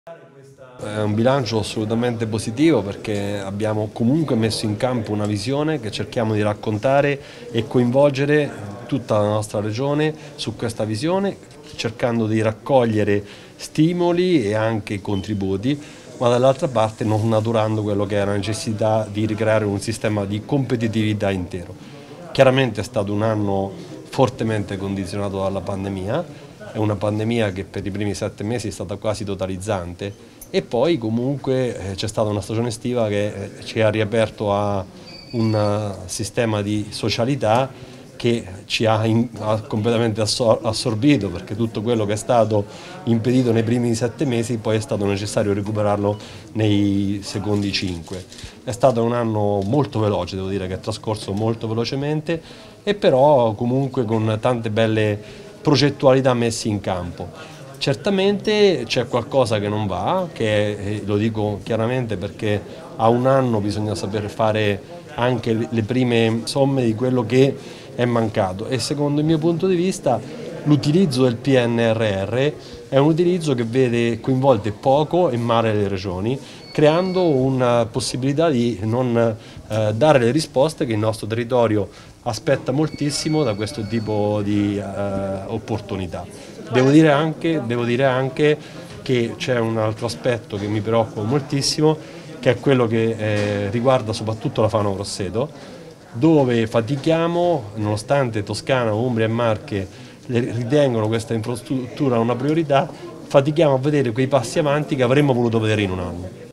È un bilancio assolutamente positivo perché abbiamo comunque messo in campo una visione che cerchiamo di raccontare e coinvolgere tutta la nostra regione su questa visione, cercando di raccogliere stimoli e anche contributi, ma dall'altra parte non naturando quello che è la necessità di ricreare un sistema di competitività intero. Chiaramente è stato un anno fortemente condizionato dalla pandemia, è una pandemia che per i primi 7 mesi è stata quasi totalizzante e poi comunque c'è stata una stagione estiva che ci ha riaperto a un sistema di socialità che ci ha completamente assorbito, perché tutto quello che è stato impedito nei primi 7 mesi poi è stato necessario recuperarlo nei secondi 5. È stato un anno molto veloce, devo dire che è trascorso molto velocemente e però comunque con tante belle progettualità messe in campo. Certamente c'è qualcosa che non va, che lo dico chiaramente perché a un anno bisogna saper fare anche le prime somme di quello che è mancato e secondo il mio punto di vista l'utilizzo del PNRR è un utilizzo che vede coinvolte poco e male le regioni, creando una possibilità di non dare le risposte che il nostro territorio aspetta moltissimo da questo tipo di opportunità. Devo dire anche che c'è un altro aspetto che mi preoccupa moltissimo, che è quello che riguarda soprattutto la fauna grosseto, dove fatichiamo, nonostante Toscana, Umbria e Marche ritengono questa infrastruttura una priorità, fatichiamo a vedere quei passi avanti che avremmo voluto vedere in un anno.